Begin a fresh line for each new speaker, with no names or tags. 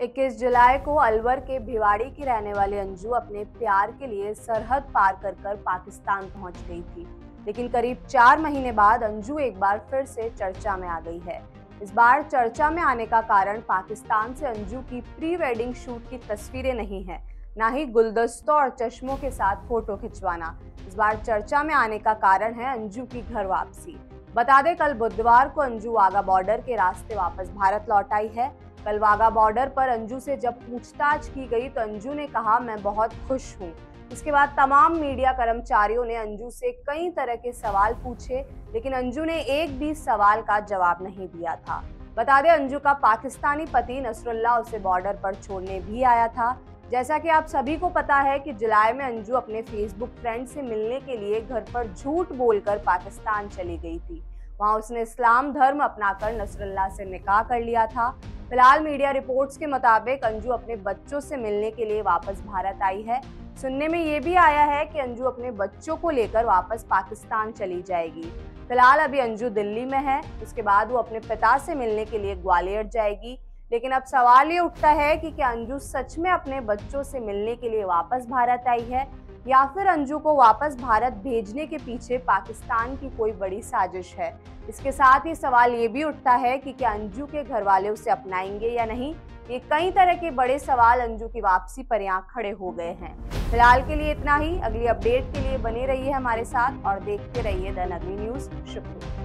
21 जुलाई को अलवर के भिवाड़ी की रहने वाली अंजू अपने प्यार के लिए सरहद पार कर पाकिस्तान पहुंच गई थी। लेकिन करीब 4 महीने बाद अंजू एक बार फिर से चर्चा में आ गई है। इस बार चर्चा में आने का कारण पाकिस्तान से अंजू की प्री वेडिंग शूट की तस्वीरें नहीं है, ना ही गुलदस्तों और चश्मों के साथ फोटो खिंचवाना। इस बार चर्चा में आने का कारण है अंजू की घर वापसी। बता दें, कल बुधवार को अंजू वाघा बॉर्डर के रास्ते वापस भारत लौट आई है। कल वाघा बॉर्डर पर अंजू से जब पूछताछ की गई तो अंजू ने कहा, मैं बहुत खुश हूँ। इसके बाद तमाम मीडिया कर्मचारियों ने अंजू से कई तरह के सवाल पूछे, लेकिन अंजू ने एक भी सवाल का जवाब नहीं दिया था। बता दें, अंजू का पाकिस्तानी पति नसरुल्लाह उसे बॉर्डर पर छोड़ने भी आया था। जैसा कि आप सभी को पता है कि जुलाई में अंजू अपने फेसबुक फ्रेंड से मिलने के लिए घर पर झूठ बोलकर पाकिस्तान चली गई थी। वहां उसने इस्लाम धर्म अपनाकर नसरुल्लाह से निकाह कर लिया था। फिलहाल मीडिया रिपोर्ट्स के मुताबिक अंजू अपने बच्चों से मिलने के लिए वापस भारत आई है। सुनने में ये भी आया है कि अंजू अपने बच्चों को लेकर वापस पाकिस्तान चली जाएगी। फिलहाल अभी अंजू दिल्ली में है, उसके बाद वो अपने पिता से मिलने के लिए ग्वालियर जाएगी। लेकिन अब सवाल ये उठता है कि क्या अंजू सच में अपने बच्चों से मिलने के लिए वापस भारत आई है, या फिर अंजू को वापस भारत भेजने के पीछे पाकिस्तान की कोई बड़ी साजिश है। इसके साथ ही सवाल ये भी उठता है कि क्या अंजू के घर वाले उसे अपनाएंगे या नहीं। ये कई तरह के बड़े सवाल अंजू की वापसी पर यहाँ खड़े हो गए हैं। फिलहाल के लिए इतना ही। अगली अपडेट के लिए बने रहिए हमारे साथ और देखते रहिए द नगरी न्यूज़। शुक्रिया।